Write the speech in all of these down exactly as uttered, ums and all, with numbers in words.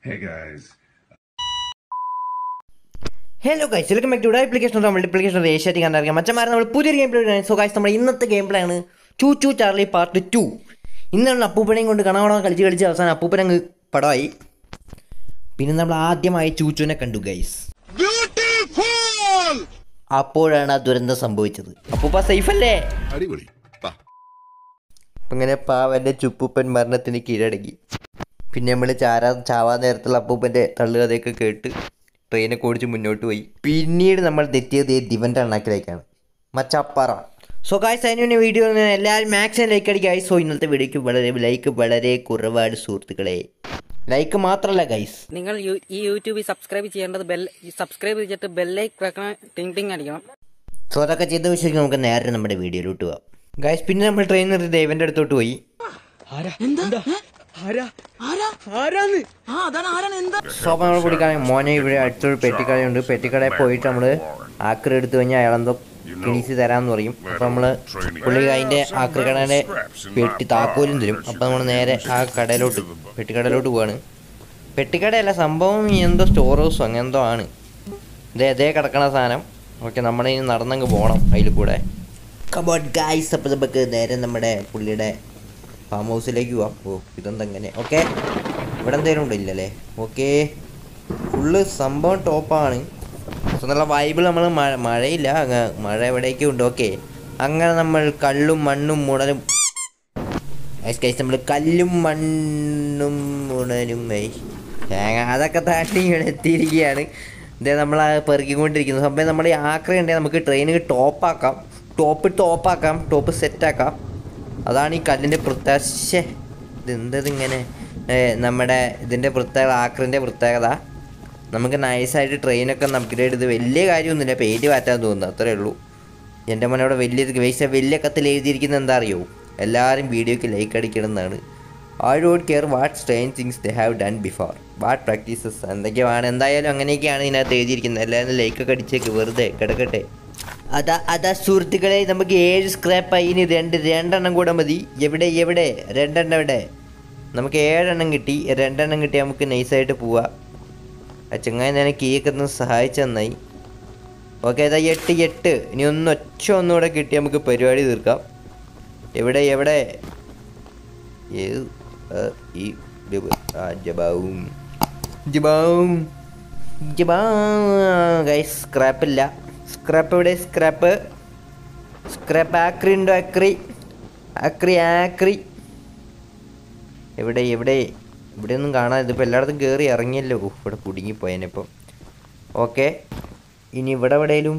Hey guys. Hello guys, welcome back to the application of multiplication of Asia. മച്ചന്മാരെ നമ്മൾ പുതിയൊരു game play ആണ്. So guys നമ്മുടെ ഇന്നത്തെ ഗെയിം പ്ലേ ആണ് ചൂ ചൂ ചാർലി പാർട്ട് ടു. ഇന്നാണ് അപ്പൂപ്പനെയും കൊണ്ട് കണവണ കളിച്ച് കളിച്ച് അവസാനം അപ്പൂപ്പൻ അങ്ങ് പടമായി. പിന്നെ നമ്മൾ ആദ്യമായി ചൂച്ചുവിനെ കണ്ടു ഗൈസ്. അപ്പോഴാണ് ആ ദുരന്തം സംഭവിച്ചത്. അപ്പൂപ്പ സേഫ് അല്ലേ? അടിപൊളി. അങ്ങനെ പാവൻ്റെ ചുപ്പൂപ്പൻ മരണത്തിന് കീഴടങ്ങി. പിന്നെ നമ്മൾ ചാരാ ചാവാൻ നേരത്തുള്ള അപ്പൂപ്പൻ്റെ തള്ളുകഥയൊക്കെ കേട്ട് ട്രെയിനൊക്കെ ഓടിച്ച് മുന്നോട്ട് പോയി. പിന്നീട് നമ്മൾ തെറ്റിയത് ദിവൻ്റെ അണ്ണാക്കിലേക്കാണ് മച്ചപ്പറ. സോ ഗായ്സ് അതിന് വീഡിയോ എല്ലാവരും മാക്സിമം ലൈക്ക് അടിക്കുക. സോ ഇന്നത്തെ വീഡിയോയ്ക്ക് വളരെ ലൈക്ക് വളരെ കുറവാണ് സുഹൃത്തുക്കളെ. ലൈക്ക് മാത്രമല്ല ഗൈസ്, നിങ്ങൾ ഈ യൂട്യൂബിൽ സബ്സ്ക്രൈബ് ചെയ്യേണ്ടത് ബെൽ സബ്സ്ക്രൈബ് ചെയ്തിട്ട് ബെല്ലൈക്ക് വെക്കണം, ടിങ് ടിങ് അടിക്കണം. സോ അതൊക്കെ ചെയ്ത വിഷയം നമുക്ക് നേരെ നമ്മുടെ വീഡിയോയിലോട്ട് പോവാം ഗൈസ്. പിന്നെ നമ്മൾ ട്രെയിൻ നിർത്തി ദേവൻ്റെ അടുത്തോട്ട് പോയി. സോ നമ്മൾ കുടിക്കാൻ മോനെ ഇവിടെ അടുത്തൊരു പെട്ടിക്കടയുണ്ട്. പെട്ടിക്കടയിൽ പോയിട്ട് നമ്മൾ ആക്രി എടുത്തു കഴിഞ്ഞാൽ അയാളെന്തോ കിണീസ് തരാമെന്ന് പറയും. അപ്പോൾ നമ്മൾ പുള്ളി അതിൻ്റെ ആക്രി കടയുടെ പെട്ടി താക്കോലും തരും. അപ്പോൾ നമ്മൾ നേരെ ആ കടയിലോട്ട് പെട്ടിക്കടയിലോട്ട് പോവാണ്. പെട്ടിക്കടയല്ല, സംഭവം എന്തോ സ്റ്റോർ ഹൗസോ അങ്ങനെ എന്തോ ആണ്. ഇതേ അതേ കിടക്കണ സാധനം. ഓക്കെ, നമ്മളിനി നടന്നങ്ങ് പോകണം അതിൽ കൂടെ. കമോൺ ഗൈസ്, അപ്പോൾ നമുക്ക് നേരെ നമ്മുടെ പുള്ളിയുടെ ഫാം ഹൗസിലേക്ക് പോവാം. ഓ ഇതെന്തെങ്ങനെ? ഓക്കെ, ഇവിടെ എന്തെങ്കിലും ഉണ്ടോ? ഇല്ലല്ലേ. ഓക്കെ, ഫുള്ള് സംഭവം ടോപ്പാണ്. നല്ല വൈബിൾ. നമ്മൾ മഴ മഴയില്ല മഴ എവിടേക്കും ഉണ്ട്. ഓക്കെ, അങ്ങനെ നമ്മൾ കല്ലും മണ്ണും മുടലും ഗൈസ് നമ്മൾ കല്ലും മണ്ണും മുടലും തേങ്ങ അതൊക്കെ താണ്ടി ഇവിടെ എത്തിയിരിക്കുകയാണ്. ഇതേ നമ്മൾ പെറുക്കിക്കൊണ്ടിരിക്കുന്നു. സംഭവം നമ്മുടെ ആക്രി ഉണ്ടെങ്കിൽ നമുക്ക് ട്രെയിനിൽ ടോപ്പാക്കാം, ടോപ്പ് ടോപ്പാക്കാം ടോപ്പ് സെറ്റാക്കാം. അതാണ് ഈ കല്ലിൻ്റെ പ്രത്യേക. ഇതെന്തത് ഇങ്ങനെ നമ്മുടെ ഇതിൻ്റെ പ്രത്യേകത, ആക്രിൻ്റെ പ്രത്യേകത. നമുക്ക് നൈസായിട്ട് ട്രെയിനൊക്കെ ഒന്ന് അപ്ഗ്രേഡ് ചെയ്ത് വലിയ കാര്യമൊന്നുമില്ല, പേര് മാറ്റാൻ തോന്നുന്നു, അത്രേ ഉള്ളൂ. എൻ്റെ മോനെ അവിടെ വലിയ വേസ്റ്റ് വലിയ കത്തിൽ എഴുതിയിരിക്കുന്നത് എന്താ അറിയോ? എല്ലാവരും വീഡിയോയ്ക്ക് ലൈക്ക് അടിക്കണം എന്നാണ്. I don't care what strange things they have done before what practices എന്തൊക്കെയാണ്. എന്തായാലും അങ്ങനെയൊക്കെയാണ് ഇതിനകത്ത് എഴുതിയിരിക്കുന്നത്. എല്ലാവരും ലൈക്കൊക്കെ അടിച്ചേക്ക്, വെറുതെ കിടക്കട്ടെ. അതാ അതാ സുഹൃത്തുക്കളെ, നമുക്ക് ഏഴ് സ്ക്രാപ്പായി. ഇനി രണ്ട് രണ്ടെണ്ണം കൂടെ മതി. എവിടെ എവിടെ രണ്ടെണ്ണം എവിടെ? നമുക്ക് ഏഴെണ്ണം കിട്ടി. രണ്ടെണ്ണം കിട്ടി, നമുക്ക് നൈസായിട്ട് പോവാം. ആ ചങ്ങായി ഞാൻ കീയൊക്കെ ഒന്ന് സഹായിച്ചു നന്നായി. ഓക്കെ, അതാ എട്ട് എട്ട്. ഇനി ഒന്ന് ഒച്ച ഒന്നുകൂടെ കിട്ടി നമുക്ക് പരിപാടി തീർക്കാം. എവിടെ എവിടെ? ഈ ജബാവും ജബാവും ജബാ ഗൈസ്, സ്ക്രാപ്പില്ല. സ്ക്രാപ്പ് എവിടെ? സ്ക്രാപ്പ് സ്ക്രാപ്പ് ആക്രി ഉണ്ടോ? ആക്രി ആക്രി ആക്രി എവിടെ എവിടെ? ഇവിടെയൊന്നും കാണാൻ. ഇതിപ്പോൾ എല്ലായിടത്തും കയറി ഇറങ്ങിയല്ലോ. ഇവിടെ കുടുങ്ങിപ്പോയതിനിപ്പം. ഓക്കെ, ഇനി ഇവിടെ എവിടെയെങ്കിലും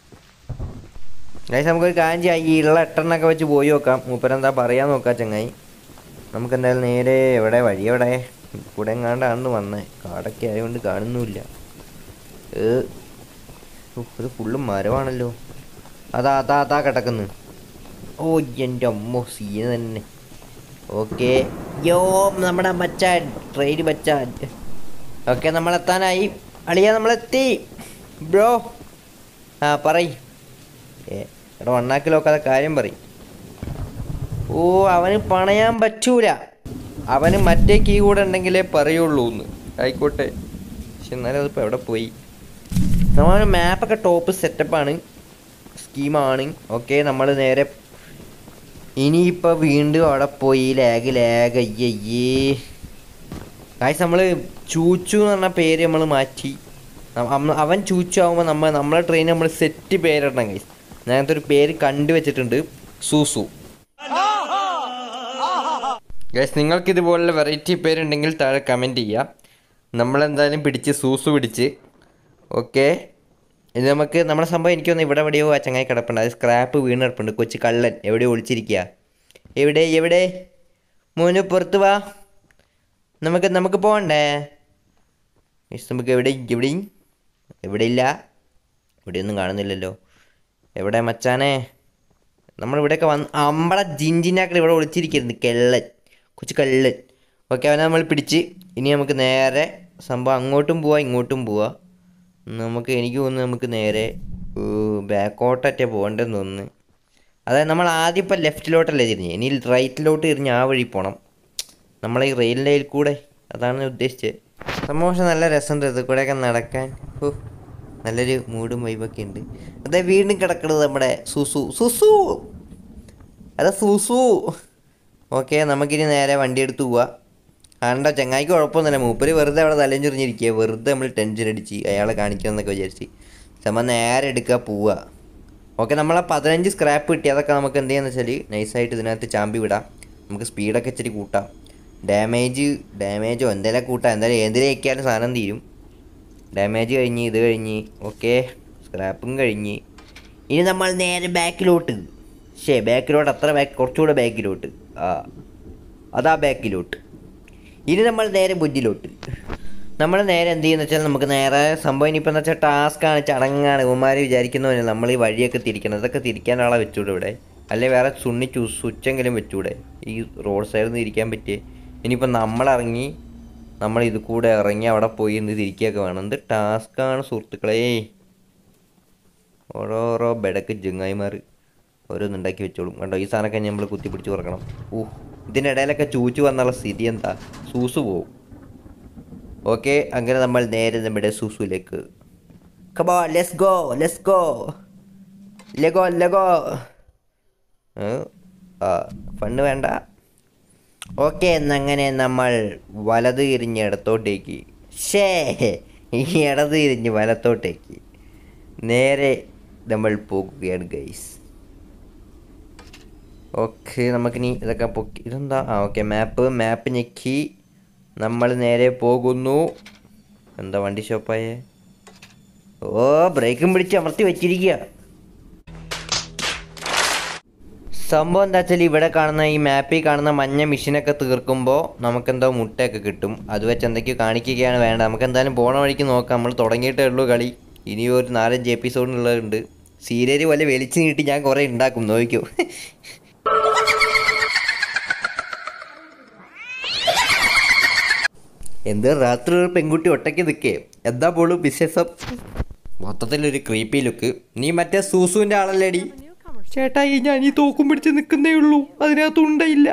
ഗൈസ് നമുക്കൊരു കാര്യം ചെയ്യാം. ഈ ഉള്ള എട്ടെണ്ണൊക്കെ വെച്ച് പോയി നോക്കാം. മൂപ്പരെന്താ പറയാൻ നോക്കാം ചങ്ങായി. നമുക്ക് എന്തായാലും നേരെ എവിടെ വഴി എവിടെ? കൂടെ എങ്ങാണ്ടാണ് വന്നേ. കാടൊക്കെ ആയതുകൊണ്ട് കാണുന്നുമില്ല. ഇത് ഫുള്ളും മരമാണല്ലോ. അതാ അതാ അതാ കിടക്കുന്നു. ഓ എൻ്റെ അമ്മോ, സീന് തന്നെ. ഓക്കെ, യോ നമ്മുടെ ബച്ചാൻ ട്രെയിൻ ബച്ചാൻ. ഓക്കെ, നമ്മളെത്താനായി അളിയാ, നമ്മളെത്തി ബ്രോ. ആ പറയ്. ഏ എടാ വണ്ണാക്കിലൊക്കെ കാര്യം പറയും. ഓ അവന് പണയാൻ പറ്റൂല, അവന് മറ്റേ കീ കൂടെ ഉണ്ടെങ്കിലേ പറയുള്ളൂ എന്ന്. ആയിക്കോട്ടെ, പക്ഷെ എന്നാലും അതിപ്പോൾ എവിടെ പോയി? നമ്മൾ മാപ്പൊക്കെ ടോപ്പ് സെറ്റപ്പാണ്, സ്കീമാണ്. ഓക്കെ, നമ്മൾ നേരെ ഇനിയിപ്പോൾ വീണ്ടും അവിടെ പോയി ലാഗ് ലാഗ് അയ്യയ്യേ ഗൈസ്. നമ്മൾ ചൂച്ചു എന്ന് പറഞ്ഞ പേര് നമ്മൾ മാറ്റി. അവൻ ചൂച്ചു ആകുമ്പോൾ നമ്മൾ നമ്മളെ ട്രെയിൻ നമ്മൾ സെറ്റ് പേരിടണം ഗൈസ്. അങ്ങനത്തെ ഒരു പേര് കണ്ടുവച്ചിട്ടുണ്ട്, സൂസു ഗൈസ്. നിങ്ങൾക്ക് ഇതുപോലുള്ള വെറൈറ്റി പേരുണ്ടെങ്കിൽ താഴെ കമൻറ്റ് ചെയ്യുക. നമ്മളെന്തായാലും പിടിച്ച് സൂസു പിടിച്ച്. ഓക്കെ, ഇത് നമുക്ക് നമ്മുടെ സംഭവം എനിക്ക് തോന്നുന്നു ഇവിടെ എവിടെയോ ആ ചങ്ങായി കിടപ്പുണ്ട്. അത് സ്ക്രാപ്പ് വീണ് കിടപ്പുണ്ട്. കൊച്ചു കള്ളൻ എവിടെയോ ഒളിച്ചിരിക്കുക. എവിടെ എവിടെ? മോന് പുറത്ത് വാ, നമുക്ക് നമുക്ക് പോകണ്ടേ? നമുക്ക് എവിടെ എവിടെയും എവിടെ ഇല്ല, ഇവിടെയൊന്നും കാണുന്നില്ലല്ലോ. എവിടെ മച്ചാനെ? നമ്മളിവിടെയൊക്കെ വന്ന് അമ്പള ജിഞ്ചിനാക്കൾ ഇവിടെ ഒളിച്ചിരിക്കരുത്, കെള്ളൻ കൊച്ചു കള്ളൻ. ഓക്കെ, അവനെ നമ്മൾ പിടിച്ച് ഇനി നമുക്ക് നേരെ സംഭവം അങ്ങോട്ടും പോവാം ഇങ്ങോട്ടും പോവാം. നമുക്ക് എനിക്ക് തോന്നുന്നു നമുക്ക് നേരെ ബാക്കോട്ടറ്റേ പോകേണ്ടതെന്ന് തോന്നുന്നു. അതായത് നമ്മൾ ആദ്യം ഇപ്പം ലെഫ്റ്റിലോട്ടല്ലേ തിരിഞ്ഞ്, ഇനി റൈറ്റിലോട്ട് തിരിഞ്ഞ് ആ വഴി പോകണം. നമ്മളെ ഈ റെയിൽ ലൈനിൽ കൂടെ. അതാണ് ഞാൻ ഉദ്ദേശിച്ചത്. സംഭവം പക്ഷെ നല്ല രസമുണ്ട് ഇത് കൂടെയൊക്കെ നടക്കാൻ. ഓ നല്ലൊരു മൂഡും വൈബൊക്കെ ഉണ്ട്. അതെ വീണ്ടും കിടക്കുന്നത് നമ്മുടെ സുസു സുസു അതെ സുസു. ഓക്കെ നമുക്കിനി നേരെ വണ്ടി എടുത്ത് പോവാം. ആണ്ട ചങ്ങായിക്ക് കുഴപ്പമൊന്നുമില്ല, മൂപ്പര് വെറുതെ അവിടെ തലഞ്ചുറിഞ്ഞിരിക്കുക. വെറുതെ നമ്മൾ ടെൻഷൻ അടിച്ച് അയാളെ കാണിക്കാമെന്നൊക്കെ വിചാരിച്ച് നമ്മൾ നേരെ എടുക്കുക പോവുക. ഓക്കെ നമ്മളെ പതിനഞ്ച് സ്ക്രാപ്പ് കിട്ടി. അതൊക്കെ നമുക്ക് എന്ത് ചെയ്യാന്ന് വെച്ചാൽ നൈസായിട്ട് ഇതിനകത്ത് ചാമ്പി വിടാം. നമുക്ക് സ്പീഡൊക്കെ ഇച്ചിരി കൂട്ടാം. ഡാമേജ് ഡാമേജോ എന്തെങ്കിലും കൂട്ടാം. എന്തായാലും ഏതിലേക്കാലും സാധനം തീരും. ഡാമേജ് കഴിഞ്ഞ് ഇത് കഴിഞ്ഞ് ഓക്കെ സ്ക്രാപ്പും കഴിഞ്ഞ് ഇനി നമ്മൾ നേരെ ബാക്കിലോട്ട്. ശേ ബാക്കിലോട്ട് അത്ര ബാക്ക് കുറച്ചുകൂടെ ബാക്കിലോട്ട്. ആ അതാ ബാക്കിലോട്ട്. ഇനി നമ്മൾ നേരെ മുന്നിലോട്ട്. നമ്മൾ നേരെ എന്ത് ചെയ്യുന്ന വെച്ചാൽ നമുക്ക് നേരെ സംഭവം ഇനിയിപ്പോൾ എന്ന് വെച്ചാൽ ടാസ്ക്കാണ്, ചടങ്ങാണ്. ഇവന്മാർ വിചാരിക്കുന്നവരെ നമ്മൾ ഈ വഴിയൊക്കെ തിരിക്കണം. ഇതൊക്കെ തിരിക്കാൻ ആളെ വെച്ചൂടെ ഇവിടെ, അല്ലെ വേറെ സുണ്ണി ചൂ സ്വിച്ചെങ്കിലും വെച്ചൂടെ ഈ റോഡ് സൈഡിൽ നിന്ന് തിരിക്കാൻ പറ്റിയേ. ഇനിയിപ്പോൾ നമ്മളിറങ്ങി നമ്മൾ ഇത് കൂടെ ഇറങ്ങി അവിടെ പോയി ഇന്ന് തിരിക്കുകയൊക്കെ വേണം. എന്ത് ടാസ്ക്കാണ് സുഹൃത്തുക്കളേ. ഓരോരോ ബെടക്ക് ജങ്ങായിമാർ ഓരോന്നുണ്ടാക്കി വെച്ചോളും കണ്ടോ. ഈ സാധനമൊക്കെ നമ്മൾ കുത്തിപ്പിടിച്ച് തുറക്കണം. ഊഹ് ഇതിൻ്റെ ഇടയിലൊക്കെ ചൂച്ചു വന്നുള്ള സ്ഥിതി എന്താ, സൂസു പോവും. ഓക്കെ അങ്ങനെ നമ്മൾ നേരെ നമ്മുടെ സൂസുവിലേക്ക്. Come on let's go let's go let's go let's go. ആ ഫണ്ട് വേണ്ട. ഓക്കെ എന്നങ്ങനെ നമ്മൾ വലത് തിരിഞ്ഞ് ഇടത്തോട്ടേക്ക്, ഷേ ഈ ഇടത് തിരിഞ്ഞ് വലത്തോട്ടേക്ക് നേരെ നമ്മൾ പോകുകയാണ് ഗൈസ്. ഓക്കെ നമുക്കിനി ഇതൊക്കെ പൊക്കി ഇതെന്താ. ആ ഓക്കെ മാപ്പ് മാപ്പ് ഞെക്കി നമ്മൾ നേരെ പോകുന്നു. എന്താ വണ്ടി ഷോപ്പായേ. ഓ ബ്രേക്കും പിടിച്ച് അമർത്തി വെച്ചിരിക്കുക. സംഭവം എന്താ വെച്ചാൽ ഇവിടെ കാണുന്ന ഈ മാപ്പിൽ കാണുന്ന മഞ്ഞ മെഷീനൊക്കെ തീർക്കുമ്പോൾ നമുക്കെന്തോ മുട്ടയൊക്കെ കിട്ടും. അത് വെച്ച് എന്തൊക്കെയോ കാണിക്കുകയാണ് വേണ്ട. നമുക്ക് എന്തായാലും പോണ വഴിക്ക് നോക്കാം. നമ്മൾ തുടങ്ങിയിട്ടേ ഉള്ളൂ കളി. ഇനി ഒരു നാലഞ്ച് എപ്പിസോഡിനുള്ളതുണ്ട്. സീരിയൽ പോലെ വലിച്ചു നീട്ടി ഞാൻ കുറേ ഉണ്ടാക്കും, നോക്കിക്കോ. എന്താ രാത്രി ഒരു പെൺകുട്ടി ഒറ്റയ്ക്ക് നിൽക്കേ, എന്താ പോലും വിശേഷം. മൊത്തത്തിലൊരു ക്രീപ്പി ലുക്ക്. നീ മറ്റേ സൂസുവിൻ്റെ ആളല്ലേടി. ചേട്ടായി ഞാൻ ഈ തോക്കും പിടിച്ച് നിൽക്കുന്നേ ഉള്ളൂ, അതിനകത്ത് ഉണ്ടയില്ല.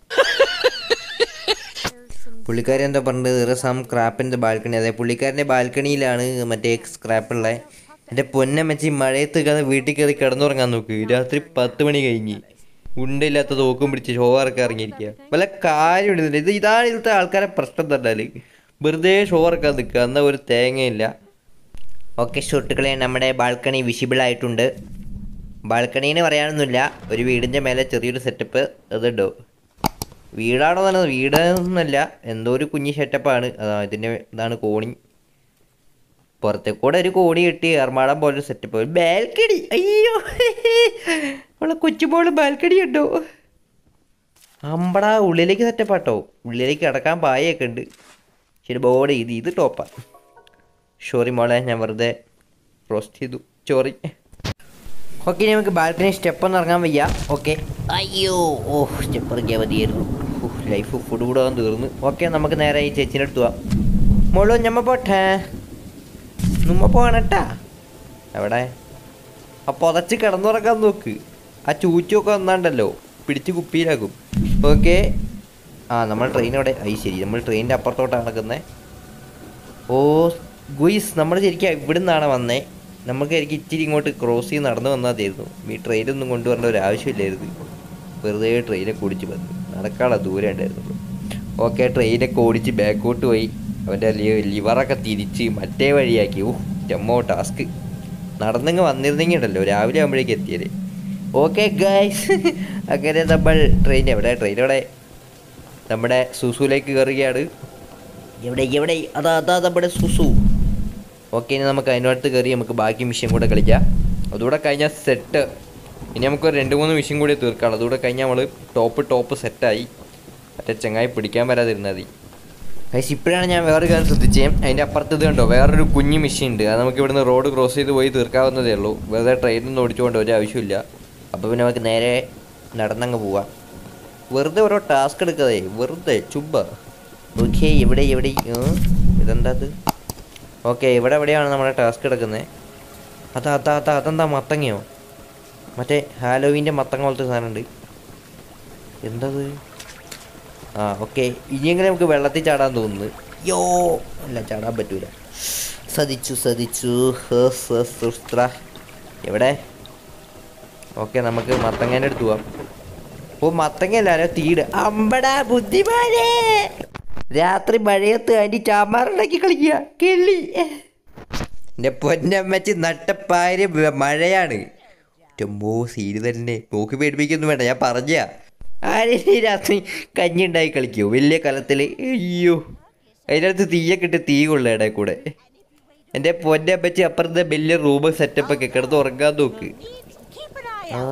പുള്ളിക്കാരി എന്താ പറഞ്ഞത്, ഇറ സം ക്രാപ്പിൻ്റെ ബാൽക്കണി. അതെ പുള്ളിക്കാരൻ്റെ ബാൽക്കണിയിലാണ് മറ്റേ സ്ക്രാപ്പുള്ളത്. എൻ്റെ പൊന്നമ്മച്ചി മഴയത്ത് കയറി വീട്ടിൽ കയറി കിടന്നുറങ്ങാൻ നോക്ക്. രാത്രി പത്ത് മണി കഴിഞ്ഞ് ഉണ്ടില്ലാത്ത തോക്കും പിടിച്ച് ഷോറൊക്കെ ഇറങ്ങിയിരിക്കുക. വല്ല കാര്യം ഇടുന്നില്ല. ഇത് ഇതാണ് ഇവിടുത്തെ ആൾക്കാരെ പ്രശ്നം തന്നാല്, വെറുതെ ഷോറൊക്കെ നിൽക്കുക, എന്നാൽ ഒരു തേങ്ങയില്ല. ഓക്കെ സുഹൃത്തുക്കളെ നമ്മുടെ ബാൽക്കണി വിസിബിൾ ആയിട്ടുണ്ട്. ബാൽക്കണീന്ന് പറയാനൊന്നുമില്ല, ഒരു വീടിൻ്റെ മേലെ ചെറിയൊരു സെറ്റപ്പ്. അതുണ്ടോ വീടാണോ തന്നെ, വീടൊന്നുമല്ല, എന്തോ ഒരു കുഞ്ഞി സെറ്റപ്പാണ്. അതാ ഇതിൻ്റെ ഇതാണ് കോണി. പുറത്തേക്കൂടെ ഒരു കോണി കെട്ടി ഏർമാടം പോലൊരു സെറ്റപ്പ്. ഒരു ബാൽക്കണി. അയ്യോ അവളെ കൊച്ചുപോൾ ബാൽക്കണി ഉണ്ടോ. അമ്പടാ ഉള്ളിലേക്ക് സെറ്റപ്പാട്ടോ. ഉള്ളിലേക്ക് കിടക്കാൻ പായൊക്കെ ഉണ്ട്. ശരി ബോർഡ് ചെയ്ത് ഇത് ടോപ്പാ. സോറി മോളെ ഞാൻ വെറുതെ റോസ്റ്റ് ചെയ്തു, സോറി. ഓക്കെ നമുക്ക് ബാൽക്കണി സ്റ്റെപ്പൊന്നും ഇറങ്ങാൻ വയ്യ. ഓക്കെ അയ്യോ ഓഹ് സ്റ്റെപ്പ് ഇറങ്ങിയാൽ മതിയായിരുന്നു. ലൈഫ് ഫുഡ് കൂടെ വന്ന് തീർന്നു. ഓക്കെ നമുക്ക് നേരെ ഈ ചേച്ചീൻ്റെ അടുത്ത് പോവാം. മോളോ ഞമ്മ പോട്ടെ, നമ്മ പോകണട്ടാ. എവിടെ ആ പുതച്ച് കിടന്നുറക്കാൻ നോക്ക്. ആ ചൂച്ചൊക്കെ വന്നാണ്ടല്ലോ പിടിച്ച് കുപ്പിയിലാക്കും. ഓക്കെ ആ നമ്മൾ ട്രെയിൻ അവിടെ. അയ്യ ശരി നമ്മൾ ട്രെയിനിൻ്റെ അപ്പുറത്തോട്ടാണ് നടക്കുന്നത്. ഓ ഗുയിസ് നമ്മൾ ശരിക്കും ഇവിടെ നിന്നാണ് വന്നേ. നമുക്ക് ശരിക്കും ഇച്ചിരി ഇങ്ങോട്ട് ക്രോസ് ചെയ്ത് നടന്നു വന്നാൽ മതിയായിരുന്നു. ഈ ട്രെയിനൊന്നും കൊണ്ടുവരേണ്ട ഒരു ആവശ്യമില്ലായിരുന്നു. വെറുതെ ട്രെയിനൊക്കെ ഓടിച്ച് വന്നു, നടക്കാനുള്ള ദൂരം ഉണ്ടായിരുന്നു. ഓക്കെ ട്രെയിനൊക്കെ ഓടിച്ച് ബാക്കോട്ട് പോയി അവൻ്റെ ലിവറൊക്കെ തിരിച്ച് മറ്റേ വഴിയാക്കി. ഓ ചെമ്മോ ടാസ്ക്. നടന്നിങ്ങ് വന്നിരുന്നെങ്കിൽ ഉണ്ടല്ലോ രാവിലെ ആകുമ്പോഴേക്ക് എത്തിയത്. ഓക്കെ ഗൈസ് അങ്ങനെ നമ്മൾ ട്രെയിൻ എവിടെ ട്രെയിൻ എവിടെ നമ്മുടെ സുസുവിലേക്ക് കയറുകയാണ്. എവിടെ എവിടെ അതാ അതാ നമ്മുടെ സുസു. ഓക്കെ ഇനി നമുക്ക് അതിനടുത്ത് കയറി നമുക്ക് ബാക്കി മിഷൻ കൂടെ കളിക്കാം. അതുകൂടെ കഴിഞ്ഞാൽ സെറ്റ്. ഇനി നമുക്ക് രണ്ട് മൂന്ന് മിഷൻ കൂടി തീർക്കാം. അതുകൂടെ കഴിഞ്ഞാൽ നമ്മൾ ടോപ്പ് ടോപ്പ് സെറ്റായി. മറ്റേ ചങ്ങായി പിടിക്കാൻ വരാതിരുന്നാൽ മതി. ഗൈസ് ഇപ്പോഴാണ് ഞാൻ വേറൊരു കാര്യം ശ്രദ്ധിച്ചേ. അതിൻ്റെ അപ്പുറത്ത് ഇത് കണ്ടോ വേറൊരു കുഞ്ഞു മിഷൻ ഉണ്ട്. അത് നമുക്ക് ഇവിടുന്ന് റോഡ് ക്രോസ് ചെയ്ത് പോയി തീർക്കാവുന്നതേ ഉള്ളൂ. വെറുതെ ട്രെയിനൊന്നും ഓടിച്ചുകൊണ്ട് ഒരു ആവശ്യമില്ല. അപ്പോൾ പിന്നെ നമുക്ക് നേരെ നടന്നങ്ങ് പോവാം. വെറുതെ ഓരോ ടാസ്ക് എടുക്കാതെ വെറുതെ ചുബ്ബ. ഓക്കെ എവിടെ എവിടെ ഇതെന്താ അത്. ഓക്കെ ഇവിടെ എവിടെയാണ് നമ്മുടെ ടാസ്ക് എടുക്കുന്നത്. അതാ അതാ അതാ അതെന്താ മത്തങ്ങയോ, മറ്റേ ഹാലോവീൻ്റെ മത്തങ്ങ പോലത്തെ സാധനമുണ്ട്. എന്തത്. ആ ഓക്കെ ഇനിയെങ്കിലും നമുക്ക് വെള്ളത്തിൽ ചാടാൻ തോന്നുന്നു. യോ അല്ല ചാടാൻ പറ്റൂല. സതിച്ചു സതിച്ചു എവിടെ? ഓക്കെ നമുക്ക് മത്തങ്ങേൻ്റെ അടുത്ത് പോവാം. ഓ മത്തങ്ങയല്ലോ തീട്. അമ്പടാ ബുദ്ധിമാനെ, രാത്രി മഴയത്ത് അതിൻ്റെ ചാമാറുണ്ടാക്കി കളിക്കുക കിള്ളി. എൻ്റെ പൊന്നമ്മച്ചി നട്ടപ്പായ മഴയാണ്. മോ സീര് തന്നെ നോക്കി പേടിപ്പിക്കൊന്നും വേണ്ട, ഞാൻ പറഞ്ഞ ആരെയും രാത്രി കഞ്ഞി ഉണ്ടായി കളിക്കുമോ വലിയ കലത്തിൽ? അയ്യോ അതിനകത്ത് തീയൊക്കെ ഇട്ട് തീ കൊള്ള ഇടയിൽ കൂടെ. എൻ്റെ പൊന്നമ്മച്ചി അപ്പുറത്തെ വലിയ റൂം സെറ്റപ്പൊക്കെ കിടന്ന് ഉറങ്ങാൻ നോക്ക്. ആ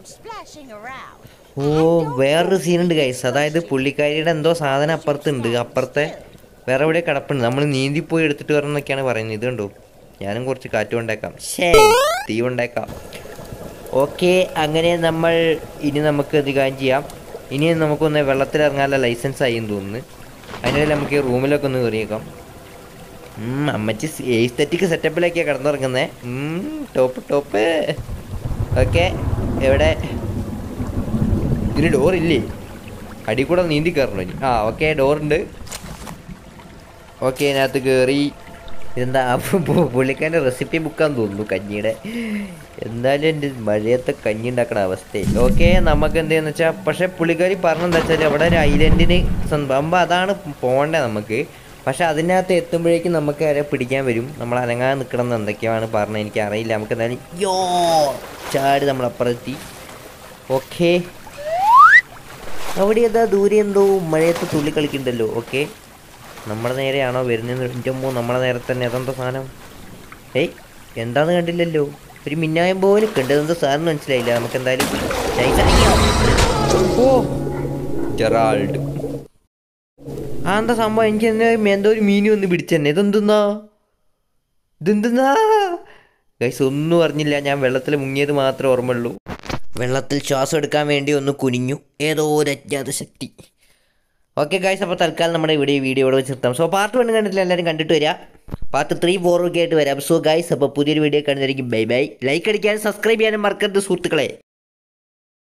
ഓ വേറൊരു സീനുണ്ട് ഗൈസ്, അതായത് പുള്ളിക്കാരിയുടെ എന്തോ സാധനം അപ്പുറത്തുണ്ട്, അപ്പുറത്തെ വേറെ എവിടെ കിടപ്പുണ്ട്. നമ്മൾ നീന്തിപ്പോയി എടുത്തിട്ട് വരണം എന്നൊക്കെയാണ് പറയുന്നത്. ഇത് കണ്ടോ, ഞാനും കുറച്ച് കാറ്റ് കൊണ്ടേക്കാം, ശേ തീ കൊണ്ടേക്കാം. ഓക്കെ അങ്ങനെ നമ്മൾ ഇനി നമുക്ക് ഇത് കാര്യം ചെയ്യാം. ഇനി നമുക്കൊന്ന് വെള്ളത്തിലിറങ്ങാനുള്ള ലൈസൻസ് ആയി എന്ന് തോന്നുന്നു. അതിനിടയിൽ നമുക്ക് ഈ റൂമിലൊക്കെ ഒന്ന് കയറിയേക്കാം. അമ്മച്ചി എസ്തെറ്റിക് സെറ്റപ്പിലേക്കാണ് കിടന്നുറങ്ങുന്നത്. Top top. ഓക്കെ എവിടെ ഇതിന് ഡോറില്ലേ? അടി കൂടെ നീന്തി കയറണോ ഇനി? ആ ഓക്കെ ഡോറുണ്ട്. ഓക്കെ അതിനകത്ത് കയറി. ഇതെന്താ പുള്ളിക്കാരൻ്റെ റെസിപ്പി ബുക്കാന്ന് തോന്നുന്നു കഞ്ഞിയുടെ. എന്തായാലും എൻ്റെ മഴയത്തെ കഞ്ഞി ഉണ്ടാക്കണ അവസ്ഥയെ. ഓക്കെ നമുക്ക് എന്താണെന്ന് വെച്ചാൽ, പക്ഷേ പുള്ളിക്കാരി പറഞ്ഞെന്താ വെച്ചാൽ അവിടെ ഒരു ഐലൻഡിന് സംഭവം അതാണ് പോകേണ്ടത് നമുക്ക്. പക്ഷെ അതിനകത്ത് എത്തുമ്പോഴേക്കും നമുക്ക് ആരെ പിടിക്കാൻ വരും. നമ്മൾ അനങ്ങാൻ നിൽക്കണം എന്ന് എന്തൊക്കെയാണ് പറഞ്ഞത് എനിക്കറിയില്ല. നമുക്ക് എന്തായാലും യോ ചാടി നമ്മളപ്പുറത്തി. ഓക്കെ അവിടെ ഏതാ ദൂരെ എന്തോ മഴയത്ത് തുള്ളി കളിക്കുന്നുണ്ടല്ലോ. ഓക്കെ നമ്മുടെ നേരെയാണോ വരുന്നത്? എൻ്റെ നമ്മളെ നേരെ തന്നെ. അതെന്താ സാധനം? ഏയ് എന്താന്ന് കണ്ടില്ലല്ലോ, ഒരു മിന്നായം പോലെ കണ്ടതെന്തോ സാധനം മനസ്സിലായില്ല. നമുക്ക് എന്തായാലും ഓ ജെറാൾഡ് ആ എന്താ സംഭവം? എനിക്ക് എന്തോ ഒരു മീൻ വന്ന് പിടിച്ചെന്നെ. ഇതെന്തെന്നാ ഇതെന്തെന്നാ ഗൈസ് ഒന്നും അറിഞ്ഞില്ല. ഞാൻ വെള്ളത്തിൽ മുങ്ങിയത് മാത്രമേ ഓർമ്മയുള്ളൂ. വെള്ളത്തിൽ ശ്വാസം എടുക്കാൻ വേണ്ടി ഒന്ന് കുനിഞ്ഞു, ഏതോ ഒരു അജ്ഞാത ശക്തി. ഓക്കെ ഗൈസ്, അപ്പോൾ തൽക്കാലം നമ്മുടെ ഇവിടെ ഈ വീഡിയോ ഇവിടെ വെച്ച് നിർത്താം. സോ പാർട്ട് വൺ കണ്ടിട്ടില്ല എല്ലാവരും കണ്ടിട്ട് വരിക. പാർട്ട് ത്രീ ഫോർ ഒക്കെ ആയിട്ട് വരാം. സോ ഗൈസ് അപ്പോൾ പുതിയൊരു വീഡിയോ കാണുന്നതായിരിക്കും. Bye bye. ലൈക്ക് അടിക്കാനും സബ്സ്ക്രൈബ് ചെയ്യാനും മറക്കരുത് സുഹൃത്തുക്കളെ.